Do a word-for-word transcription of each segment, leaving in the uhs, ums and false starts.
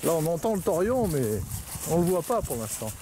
Là on entend le Torion mais on le voit pas pour l'instant.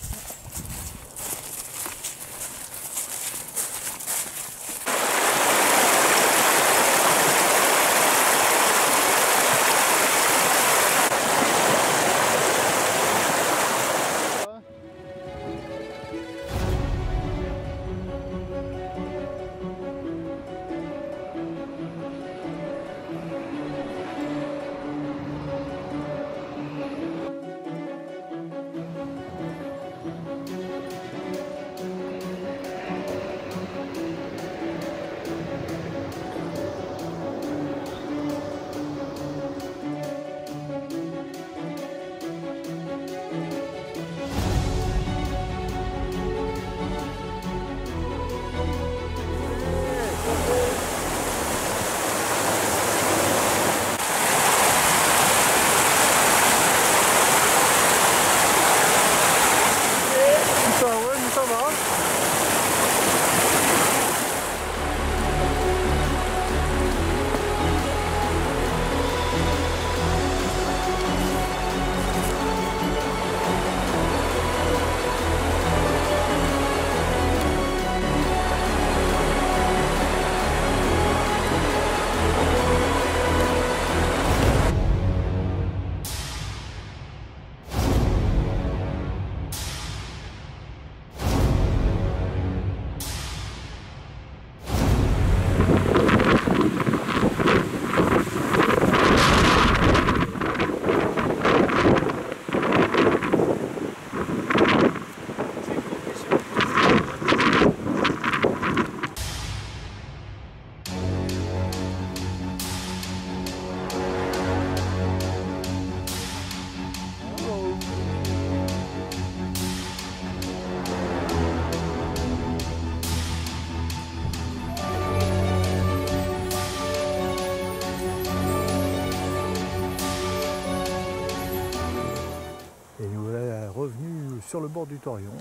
Revenu sur le bord du Torion.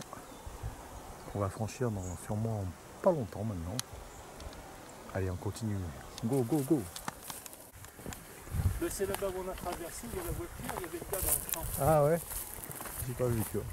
On va franchir dans sûrement pas longtemps maintenant. Allez, on continue. Go, go, go. C'est là-bas où on a traversé, il y a la voiture, il y avait le gars dans le champ. Ah ouais? J'ai pas vu ça.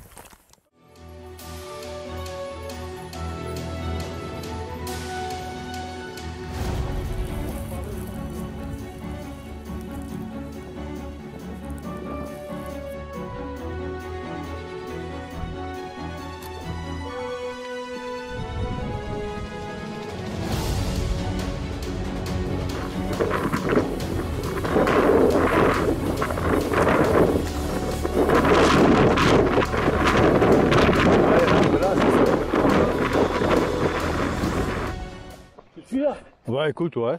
Ouais, écoute, ouais.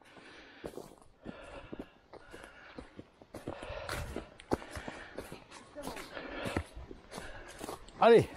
Allez.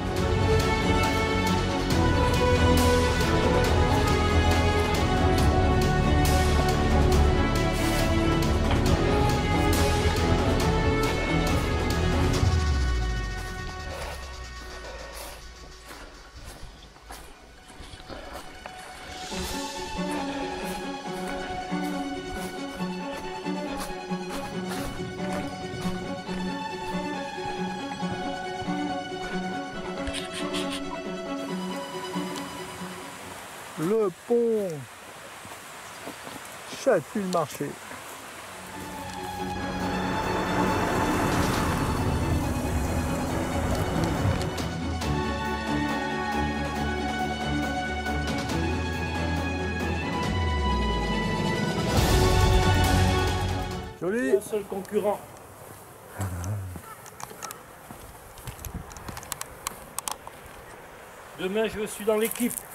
Le pont Châtillon-Marché. Joli. Un seul concurrent. Demain, je suis dans l'équipe.